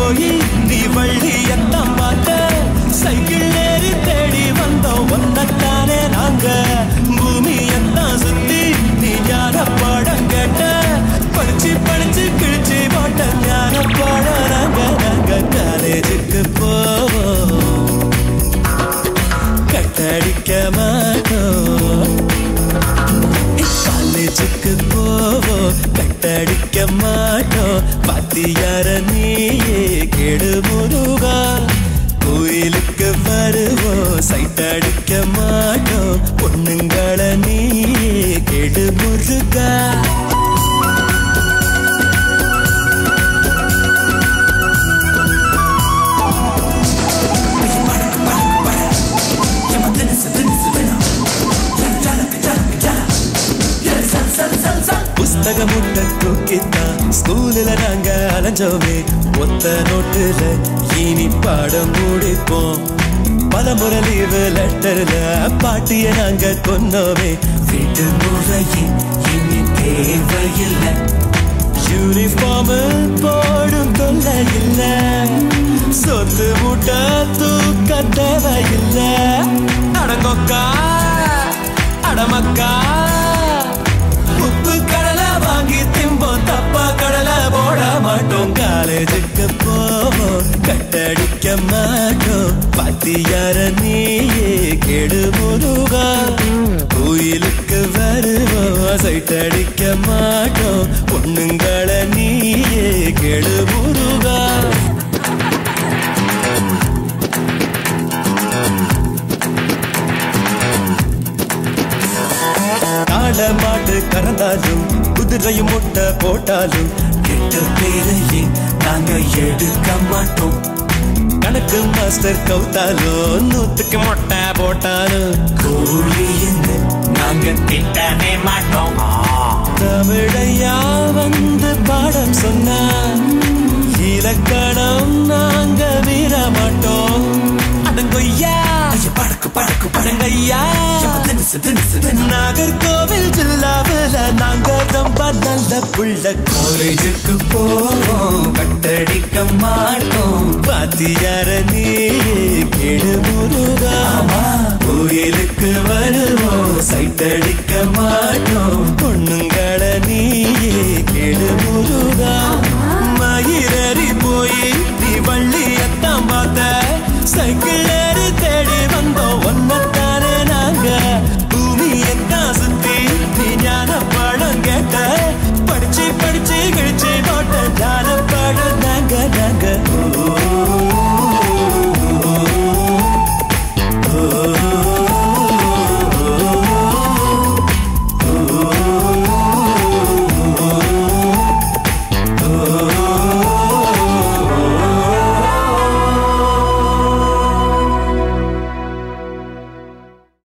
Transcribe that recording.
போய் நீ வள்ளியத்தான் பார்த்த சைக்கிள் ஏறி தேடி வந்தோம் ஒன்னத்தானே நாங்க பூமியத்தான் சுத்தி நீ ஞான பாடம் கேட்ட படிச்சு படிச்சு கிழிச்சு போட்ட ஞான பாடம் நாங்க காலேஜுக்கு போவோம் கட்டடிக்க மாட்டோம் காலேஜுக்கு போவோம் கட்டடிக்க மாட்டோம் பாத்தியார நீயே கெடு முருகா கோயிலுக்கு வருவோம் சைட் அடிக்க மாட்டோம் பொண்ணுங்களை நீயே கெடு முருகா புஸ்தக முட்டை தூக்கித்தான் ஸ்கூலில் நாங்க அலைஞ்சோமே ஒத்த நோட்டுல இனி பாடம் முடிப்போம் பலமுறை லீவு லெட்டர்ல பாட்டிய நாங்க கொன்னோமே வீட்டு முறையின் இனி தேவையில்லை யூனிஃபார்ம் போடும் தொல்லை இல்ல சொத்து முட்டை தூக்க தேவையில்லை அடங்கொக்கா அடமக்கா உப்பு கடலை வாங்கி திம்போம் தப்பா கடலை போட மாட்டோம் காலேஜுக்கு போவோம் கட்டடிக்க மாட்டோம் பாத்தியார நீயே கெடு முருகா கோயிலுக்கு வருவோம் சைட் அடிக்க மாட்டோம் பொண்ணுங்களை நீயே கெடு முருகா மாட்டு கறந்தாலும் குதிரையும் முட்டை போட்டாலும் 8 பேரையும் நாங்க எடுக்க மாட்டோம் கணக்கு மாஸ்டர் கவுத்தாலும் 100க்கு முட்டை போட்டாலும் கோழின்னு நாங்க திட்டவே மாட்டோம் தமிழையா வந்து பாடம் சொன்னா இலக்கணம் நாங்க மீற மாட்டோம் அடங்கொய்யா படக்கு படக்கு படங்கய்யா நாகர்கோவில் ஜில்லாவில் நாங்க ரொம்ப நல்ல புள்ள காலேஜுக்கு போவோம் கட்டடிக்க மாட்டோம் பாத்தியார நீயே கெடு முருகா கோயிலுக்கு வருவோம் சைட் அடிக்க மாட்டோம் பொண்ணுங்களை நீயே கெடு முருகா